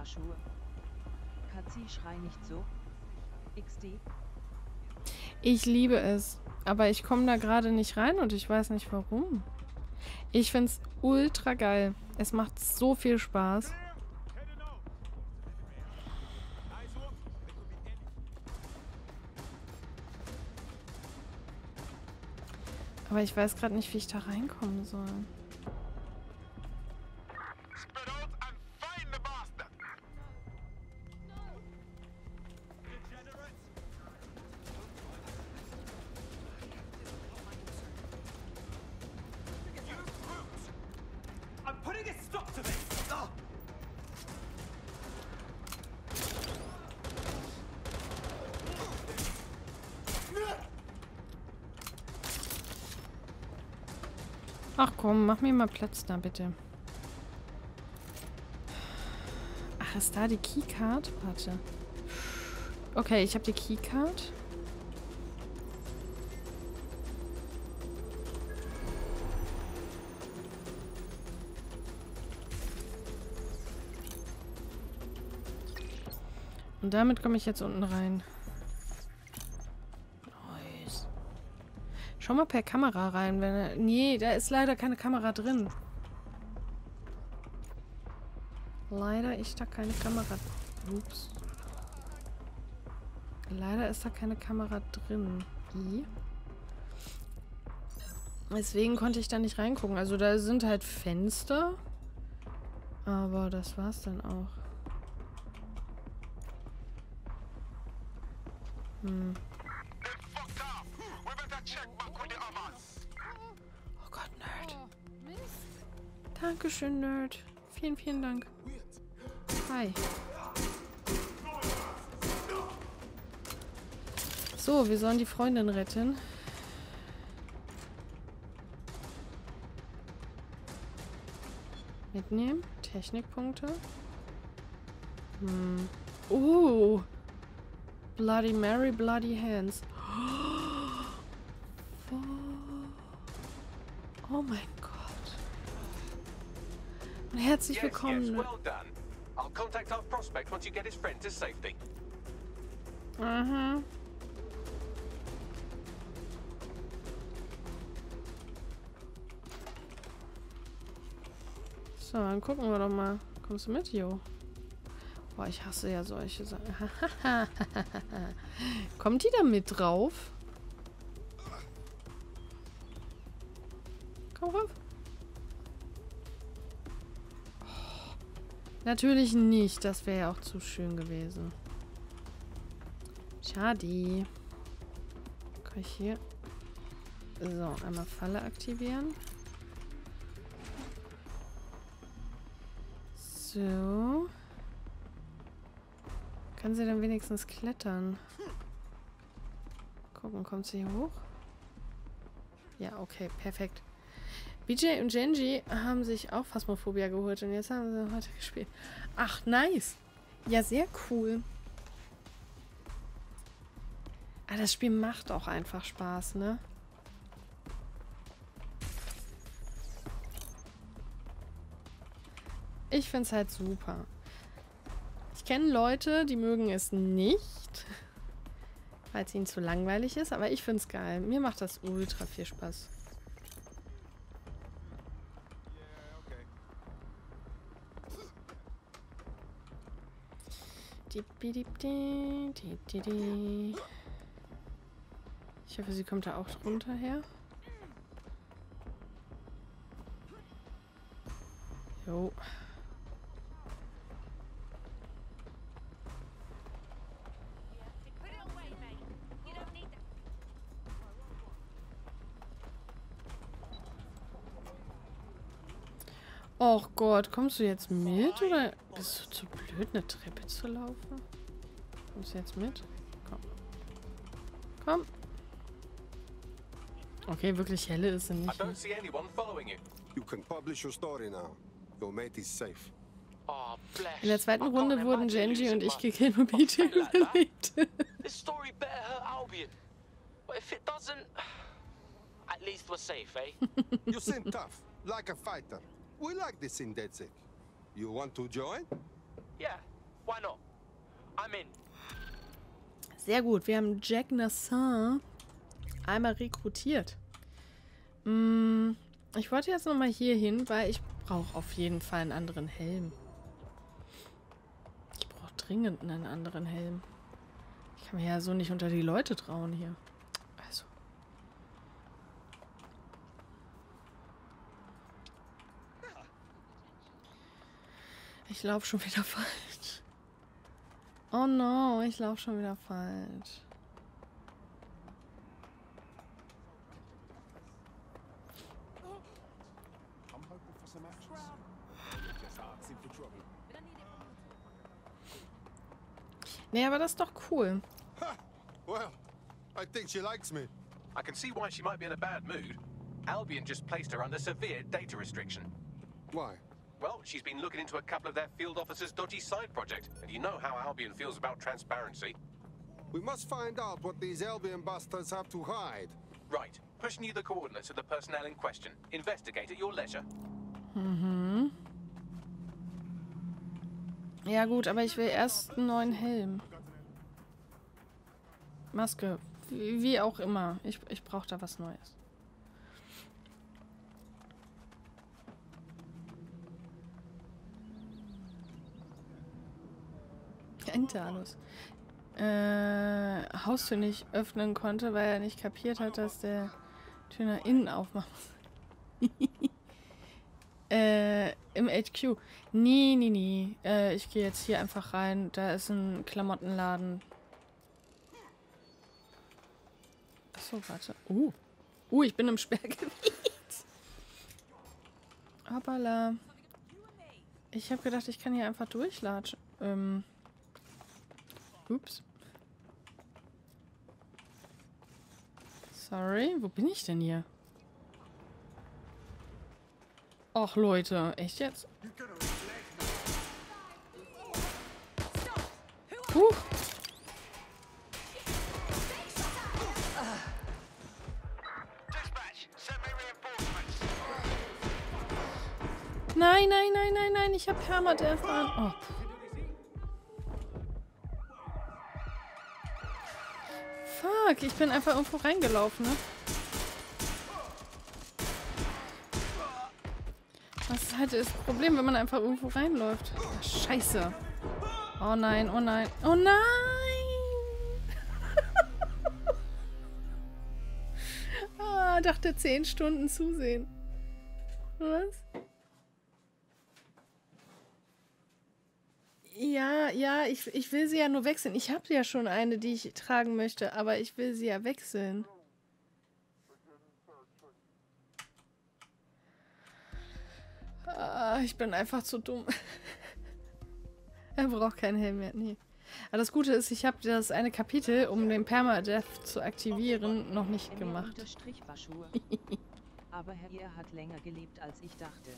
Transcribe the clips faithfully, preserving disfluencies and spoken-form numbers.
Paar Schuhe. Katzi, schrei nicht so. X D. Ich liebe es. Aber ich komme da gerade nicht rein und ich weiß nicht warum. Ich finde es ultra geil. Es macht so viel Spaß. Aber ich weiß gerade nicht, wie ich da reinkommen soll. Ach komm, mach mir mal Platz da, bitte. Ach, ist da die Keycard? Warte. Okay, ich habe die Keycard. Und damit komme ich jetzt unten rein. Nice. Schau mal per Kamera rein, wenn er... Nee, da ist leider keine Kamera drin. Leider ist da keine Kamera... Ups. Leider ist da keine Kamera drin. I. Deswegen konnte ich da nicht reingucken. Also da sind halt Fenster. Aber das war's dann auch. Hm. Oh Gott, Nerd. Dankeschön, Nerd. Vielen, vielen Dank. Hi. So, wir sollen die Freundin retten. Mitnehmen. Technikpunkte. Hm. Oh. Bloody Mary, Bloody Hands. Oh, oh mein Gott. Und herzlich willkommen. Yes, yes, well done. I'll contact our prospect once you get his friend to safety. Aha. So, dann gucken wir doch mal. Kommst du mit, Jo? Boah, ich hasse ja solche Sachen. Kommt die da mit drauf? Komm rauf. Oh, natürlich nicht. Das wäre ja auch zu schön gewesen. Schade. Kann ich hier... So, einmal Falle aktivieren. So... Kann sie dann wenigstens klettern? Gucken, kommt sie hier hoch? Ja, okay, perfekt. B J und Genji haben sich auch Phasmophobia geholt und jetzt haben sie heute gespielt. Ach, nice. Ja, sehr cool. Ah, das Spiel macht auch einfach Spaß, ne? Ich find's halt super. Ich kenne Leute, die mögen es nicht, weil es ihnen zu langweilig ist, aber ich finde es geil. Mir macht das ultra viel Spaß. Ich hoffe, sie kommt da auch drunter her. Jo. Och Gott, kommst du jetzt mit oder bist du zu blöd, eine Treppe zu laufen? Kommst du jetzt mit? Komm. Komm. Okay, wirklich helle ist sie nicht. I don't see anyone following you. You can publish your story now. Your mate is safe. Oh, bless. In der zweiten I Runde can't wurden imagine Genji und losing ich my- gekillt und B J überlebt. This story better hurt Albion. But if it doesn't, at least we're safe, eh? You seem tough, like a fighter. We like this in DedSec. You want to join? Yeah, Why not? I'm in. Sehr gut. Wir haben Jack Nassin einmal rekrutiert. Mm, ich wollte jetzt nochmal hier hin, weil ich brauche auf jeden Fall einen anderen Helm. Ich brauche dringend einen anderen Helm. Ich kann mir ja so nicht unter die Leute trauen hier. Also. Ich laufe schon wieder falsch. Oh no, ich laufe schon wieder falsch. Nee, aber das ist doch cool. Well, I think she likes me. I can see why she might be in a bad mood. Albion just placed her under severe data restriction. Why? Well, she's been looking into a couple of their field officers' dodgy side project, and you know how Albion feels about transparency. We must find out what these Albion bastards have to hide. Right. Pushing you the coordinates of the personnel in question. Investigate at your leisure. Mhm. Ja gut, aber ich will erst einen neuen Helm. Maske. Wie, wie auch immer. Ich, ich brauche da was Neues. Entalus. Äh, Haustür nicht öffnen konnte, weil er nicht kapiert hat, dass der Tür nach innen aufmacht. äh, im H Q. Nee, nee, nee. Äh, ich gehe jetzt hier einfach rein. Da ist ein Klamottenladen. Achso, warte. Uh. Uh, ich bin im Sperrgebiet. Hoppala. Ich habe gedacht, ich kann hier einfach durchlatschen. Ähm. Ups. Sorry, wo bin ich denn hier? Och, Leute, echt jetzt? Huch. Nein, nein, nein, nein, nein, ich habe Permadeath an. Oh. Fuck, ich bin einfach irgendwo reingelaufen, ne? Das ist halt das Problem, wenn man einfach irgendwo reinläuft. Ach, scheiße. Oh nein, oh nein, oh nein! Ah, dachte zehn Stunden zusehen. Was? Ja, ja, ich, ich will sie ja nur wechseln. Ich habe ja schon eine, die ich tragen möchte, aber ich will sie ja wechseln. Ah, ich bin einfach zu dumm. Er braucht keinen Helm mehr. Nee. Aber das Gute ist, ich habe das eine Kapitel, um den Permadeath zu aktivieren, noch nicht gemacht. Unterstrich war Schuhe. Aber Herr ihr hat länger gelebt, als ich dachte.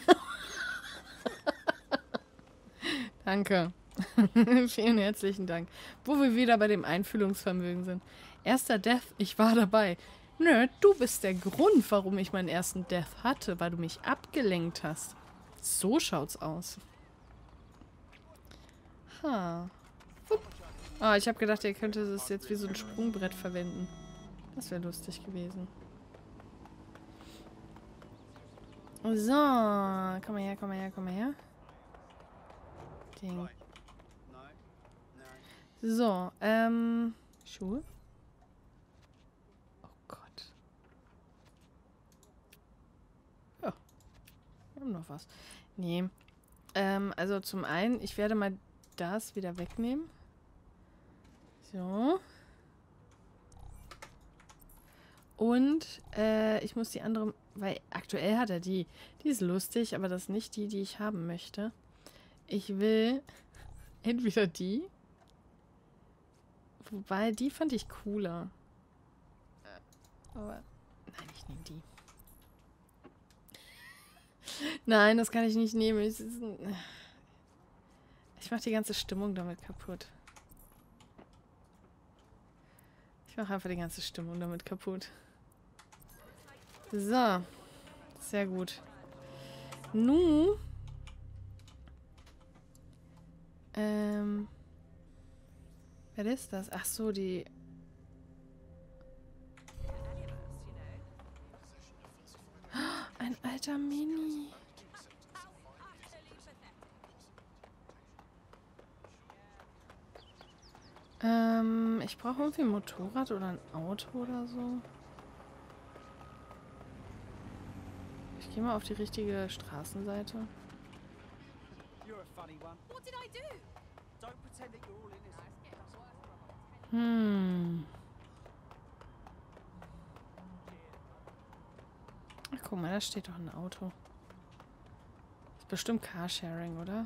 Danke. Vielen herzlichen Dank. Wo wir wieder bei dem Einfühlungsvermögen sind. Erster Death, ich war dabei. Nö, du bist der Grund, warum ich meinen ersten Death hatte, weil du mich abgelenkt hast. So schaut's aus. Ha. Ah, ich habe gedacht, ihr könntet es jetzt wie so ein Sprungbrett verwenden. Das wäre lustig gewesen. So, komm mal her, komm mal her, komm mal her. Ding. So, ähm, Schuhe? Oh Gott. Ja. Wir haben noch was. Nee. Ähm, also zum einen, ich werde mal das wieder wegnehmen. So. Und, äh, ich muss die andere, weil aktuell hat er die. Die ist lustig, aber das ist nicht die, die ich haben möchte. Ich will entweder die. Wobei, die fand ich cooler. Aber, nein, ich nehme die. Nein, das kann ich nicht nehmen. Ich, ich mache die ganze Stimmung damit kaputt. Ich mache einfach die ganze Stimmung damit kaputt. So. Sehr gut. Nun. Ähm. Wer ist das? Ach so, die... Ein alter Mini. Ähm, ich brauche irgendwie ein Motorrad oder ein Auto oder so. Ich gehe mal auf die richtige Straßenseite. Hm. Ach, guck mal, da steht doch ein Auto. Ist bestimmt Carsharing, oder?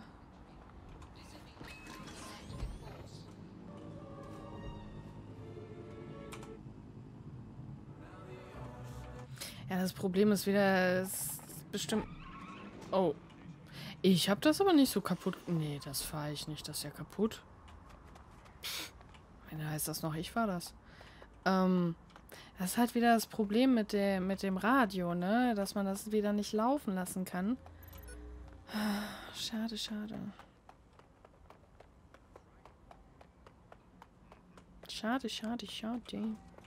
Ja, das Problem ist wieder, es ist bestimmt... Oh. Ich habe das aber nicht so kaputt... Nee, das fahre ich nicht. Das ist ja kaputt. Pff, wie heißt das noch? Ich fahre das. Ähm, das ist halt wieder das Problem mit, der, mit dem Radio, ne? Dass man das wieder nicht laufen lassen kann. Schade, schade. Schade, schade, schade.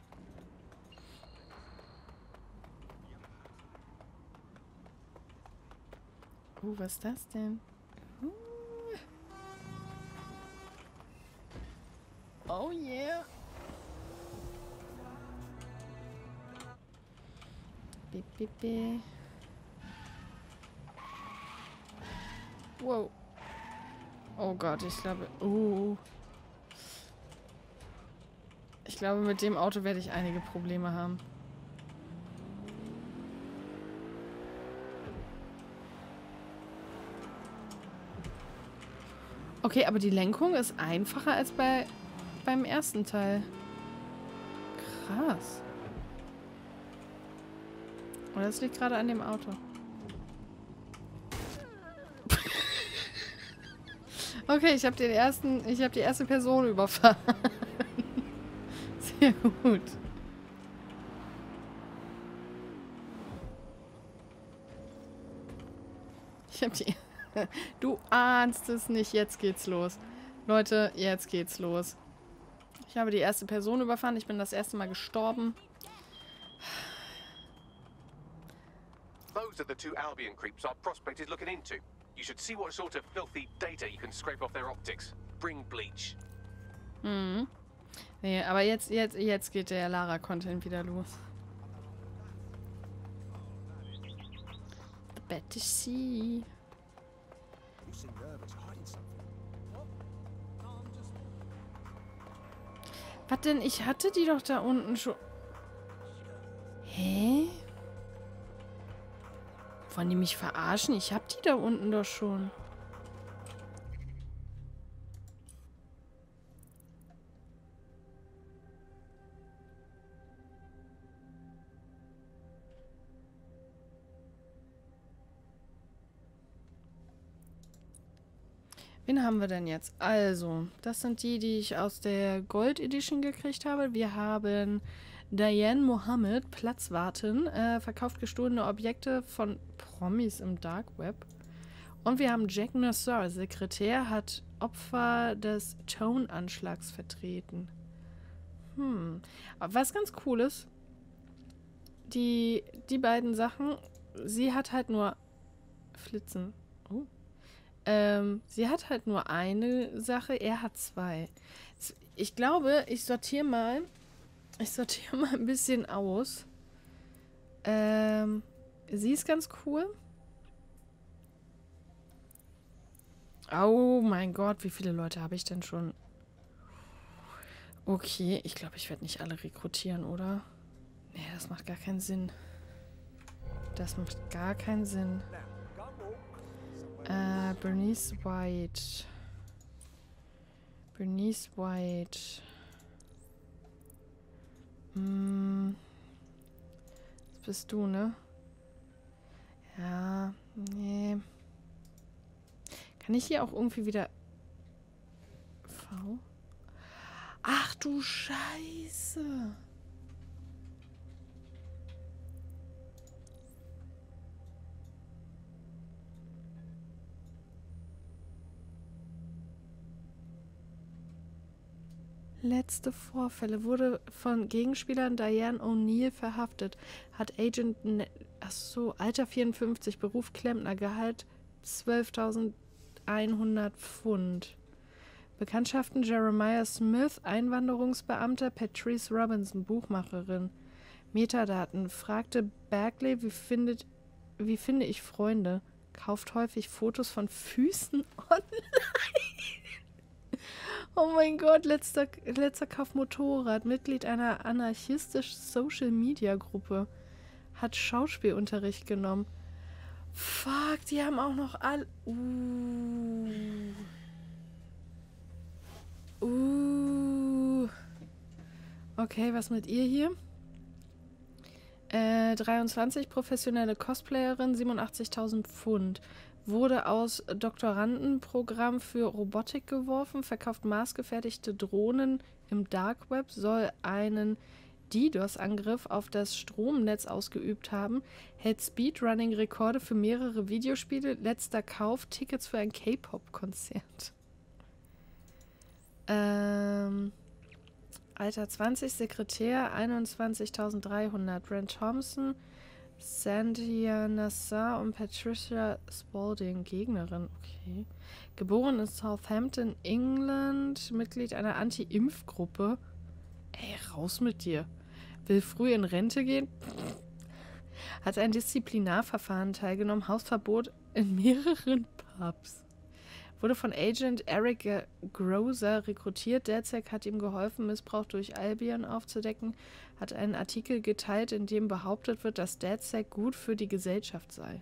Uh, was ist das denn? Uh. Oh yeah. Bip, bip, bip. Wow. Oh Gott, ich glaube... Uh. Ich glaube, mit dem Auto werde ich einige Probleme haben. Okay, aber die Lenkung ist einfacher als bei beim ersten Teil. Krass. Oder das liegt gerade an dem Auto. Okay, ich habe den ersten, ich habe die erste Person überfahren. Sehr gut. Ich habe die... Du ahnst es nicht, jetzt geht's los. Leute, jetzt geht's los. Ich habe die erste Person überfahren. Ich bin das erste Mal gestorben. Those are the two Albion creeps our prospect is looking into. You should see what sort of filthy data you can scrape off their optics. Bring bleach. Mhm. Nee, aber jetzt, jetzt, jetzt geht der Lara-Content wieder los. The better see. Was denn? Ich hatte die doch da unten schon. Hä? Wollen die mich verarschen? Ich hab die da unten doch schon. Wen haben wir denn jetzt? Also, das sind die, die ich aus der Gold Edition gekriegt habe. Wir haben Diane Mohammed, Platzwartin, äh, verkauft gestohlene Objekte von Promis im Dark Web. Und wir haben Jack Nassar, Sekretär, hat Opfer des Tone-Anschlags vertreten. Hm. Aber was ganz cool ist, die, die beiden Sachen, sie hat halt nur Flitzen. Oh. Ähm, sie hat halt nur eine Sache, er hat zwei. Ich glaube, ich sortiere mal, ich sortiere mal ein bisschen aus. Ähm, sie ist ganz cool. Oh mein Gott, wie viele Leute habe ich denn schon? Okay, ich glaube, ich werde nicht alle rekrutieren, oder? Nee, das macht gar keinen Sinn. Das macht gar keinen Sinn. Äh, Bernice White. Bernice White. Hm. Das bist du, ne? Ja, nee. Kann ich hier auch irgendwie wieder... V? Ach du Scheiße. letzte Vorfälle. Wurde von Gegenspielern Diane O'Neill verhaftet. Hat Agent... Ne Achso, Alter vierundfünfzig, Beruf Klempner, Gehalt zwölftausendeinhundert Pfund. Bekanntschaften Jeremiah Smith, Einwanderungsbeamter, Patrice Robinson, Buchmacherin. Metadaten. Fragte Berkeley, wie findet, wie finde ich Freunde? Kauft häufig Fotos von Füßen online. Oh mein Gott, letzter, letzter Kauf Motorrad. Mitglied einer anarchistischen Social-Media-Gruppe. Hat Schauspielunterricht genommen. Fuck, die haben auch noch all... Uh. Uh. Okay, was mit ihr hier? Äh, dreiundzwanzig, professionelle Cosplayerin, siebenundachtzigtausend Pfund. Wurde aus Doktorandenprogramm für Robotik geworfen, verkauft maßgefertigte Drohnen im Dark Web, soll einen DDoS-Angriff auf das Stromnetz ausgeübt haben, hält Speedrunning-Rekorde für mehrere Videospiele, letzter Kauf, Tickets für ein K-Pop-Konzert. Ähm, Alter zwanzig, Sekretär, einundzwanzigtausenddreihundert. Brent Thompson, Sandia Nassar und Patricia Spalding, Gegnerin, okay. Geboren in Southampton, England, Mitglied einer Anti-Impf-Gruppe. Ey, raus mit dir. Will früh in Rente gehen? Hat ein Disziplinarverfahren teilgenommen, Hausverbot in mehreren Pubs. Wurde von Agent Eric Grozer rekrutiert. DedSec hat ihm geholfen, Missbrauch durch Albion aufzudecken. Hat einen Artikel geteilt, in dem behauptet wird, dass DedSec gut für die Gesellschaft sei.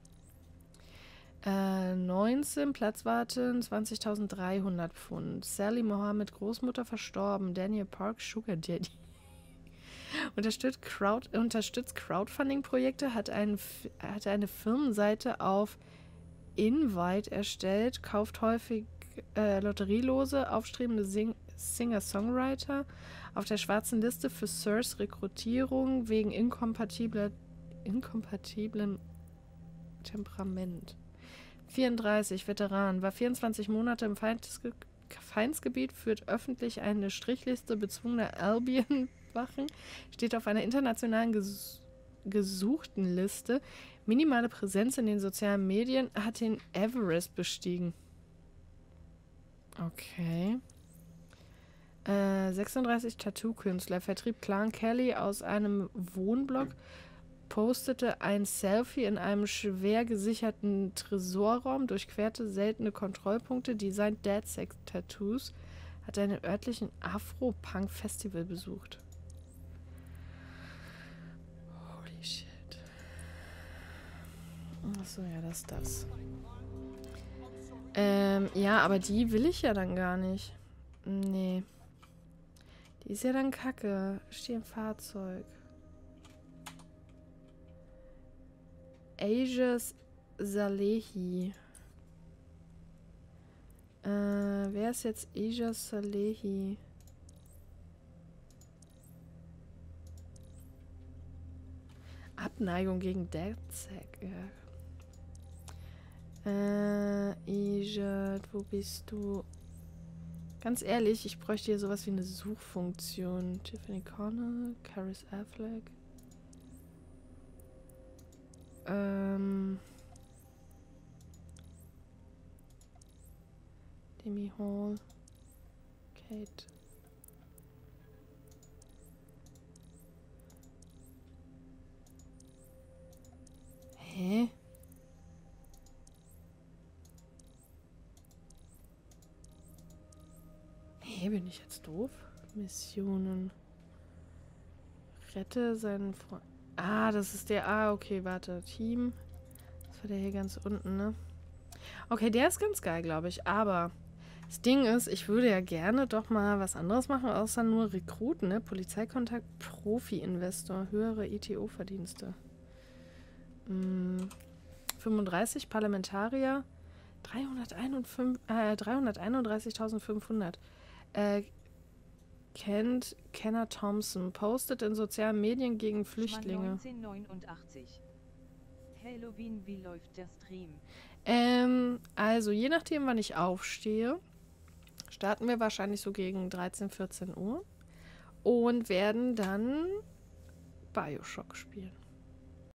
Äh, neunzehn, Platzwarten, zwanzigtausenddreihundert Pfund. Sally Mohammed, Großmutter, verstorben. Daniel Park, Sugar Daddy. Unterstützt, Crowd, unterstützt Crowdfunding-Projekte, hat, ein, hat eine Firmenseite auf Invite erstellt, kauft häufig äh, Lotterielose, aufstrebende Sing Singer-Songwriter, auf der schwarzen Liste für Sirs Rekrutierung wegen inkompatibler, inkompatiblem Temperament. vierunddreißig, Veteran, war vierundzwanzig Monate im Feindsge Feindsgebiet, führt öffentlich eine Strichliste bezwungener Albion-Wachen, steht auf einer internationalen ges gesuchten Liste, minimale Präsenz in den sozialen Medien, hat den Everest bestiegen. Okay. Äh, sechsunddreißig, Tattoo-Künstler, vertrieb Clan Kelly aus einem Wohnblock, postete ein Selfie in einem schwer gesicherten Tresorraum, durchquerte seltene Kontrollpunkte, designt DedSec-Tattoos, hat einen örtlichen Afro-Punk-Festival besucht. Holy shit. Achso, ja, das ist das. Ähm, ja, aber die will ich ja dann gar nicht. Nee. Die ist ja dann kacke. Steht im Fahrzeug. Ajas Salehi. Äh, wer ist jetzt Ajas Salehi? Abneigung gegen DedSec. Ja. Äh, Aja, wo bist du? Ganz ehrlich, ich bräuchte hier sowas wie eine Suchfunktion. Tiffany Connell, Caris Affleck. Ähm. Demi Hall. Kate. Hä? Nee, bin ich jetzt doof? Missionen. Rette seinen Freund. Ah, das ist der. Ah, okay, warte. Team. Das war der hier ganz unten, ne? Okay, der ist ganz geil, glaube ich. Aber das Ding ist, ich würde ja gerne doch mal was anderes machen, außer nur Rekruten, ne? Polizeikontakt, Profi-Investor, höhere I T O-Verdienste. Hm. fünfunddreißig Parlamentarier. dreihunderteinunddreißigtausendfünfhundert. Äh, kennt Kenner Thompson. Postet in sozialen Medien gegen Flüchtlinge. neunzehnhundertneunundachtzig. Halloween, wie läuft der Stream? Ähm, also je nachdem, wann ich aufstehe, starten wir wahrscheinlich so gegen dreizehn, vierzehn Uhr und werden dann Bioshock spielen.